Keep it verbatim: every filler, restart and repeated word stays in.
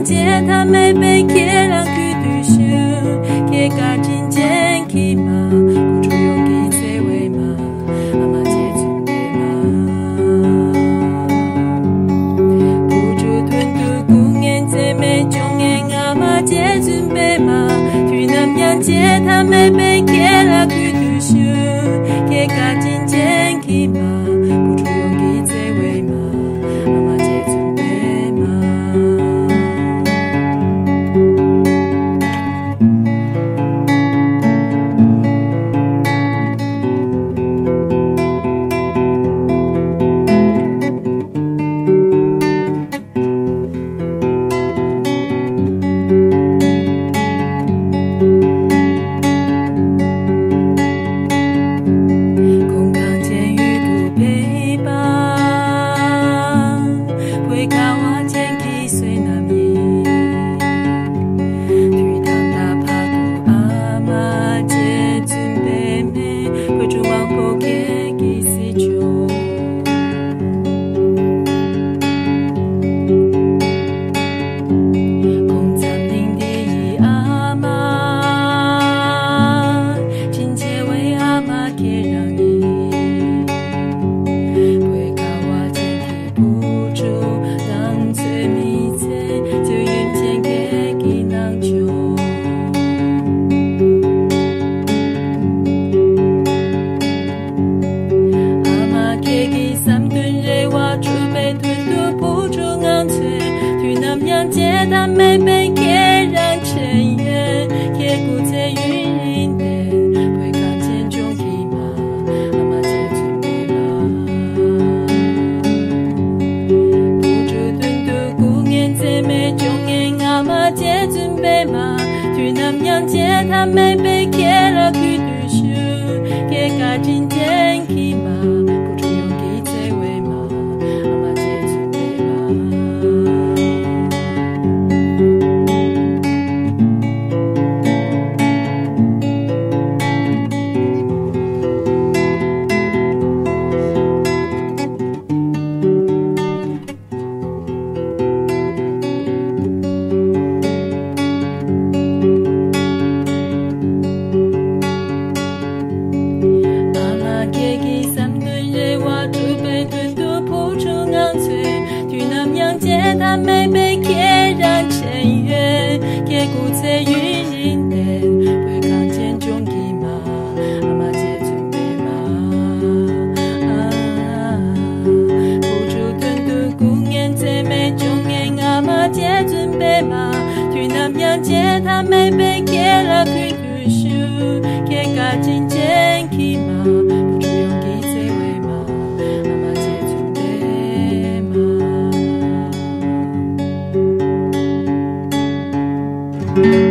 接他没被别人去对手，给家真正起码，付出勇气做为嘛，阿妈这准备嘛，付出吞吐顾念这没中年阿妈这准备嘛，去南洋接他没被别人去对手，给家真正起码，付出勇气做为嘛，阿妈这准备嘛。接他没被别人承认，也顾在云林的，会看见中起码，阿妈这准备嘛，付出吞吐顾念这没中年阿妈这准备嘛，去南洋接他没被别人去对手，给家真正起码，付出勇气做为嘛，阿妈这准备嘛。接他没被别人承认，也顾在云林的，会看见中起码，阿妈这准备嘛，付出吞吐顾念这没中年阿妈这准备嘛，去南洋接他没被别人去对手，给家真正起码，付出勇气做为嘛，阿妈这准备嘛。